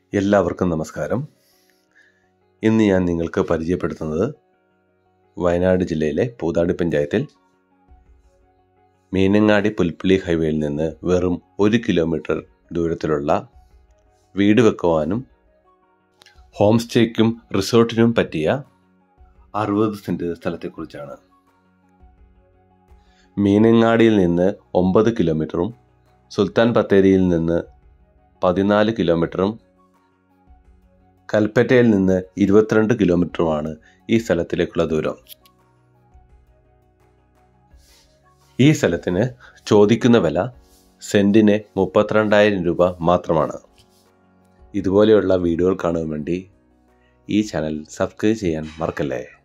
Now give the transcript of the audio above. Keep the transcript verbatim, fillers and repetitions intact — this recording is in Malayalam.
എല്ലാവർക്കും നമസ്കാരം. ഇന്ന് ഞാൻ നിങ്ങൾക്ക് പരിചയപ്പെടുത്തുന്നത് വയനാട് ജില്ലയിലെ പൂതാടി പഞ്ചായത്തിൽ മീനങ്ങാടി പുൽപ്പള്ളി ഹൈവേയിൽ നിന്ന് വെറും ഒരു കിലോമീറ്റർ ദൂരത്തിലുള്ള വീട് വെക്കുവാനും ഹോം സ്റ്റേക്കും റിസോർട്ടിനും പറ്റിയ അറുപത് സെൻറ്റ് സ്ഥലത്തെക്കുറിച്ചാണ്. മീനങ്ങാടിയിൽ നിന്ന് ഒമ്പത് കിലോമീറ്ററും സുൽത്താൻ ബത്തേരിയിൽ നിന്ന് പതിനാല് കിലോമീറ്ററും കൽപ്പറ്റയിൽ നിന്ന് ഇരുപത്തിരണ്ട് കിലോമീറ്ററുമാണ് ഈ സ്ഥലത്തിലേക്കുള്ള ദൂരം. ഈ സ്ഥലത്തിന് ചോദിക്കുന്ന വില സെൻറ്റിന് മുപ്പത്തിരണ്ടായിരം രൂപ മാത്രമാണ്. ഇതുപോലെയുള്ള വീഡിയോകൾ കാണുവാൻ വേണ്ടി ഈ ചാനൽ സബ്സ്ക്രൈബ് ചെയ്യാൻ മറക്കല്ലേ.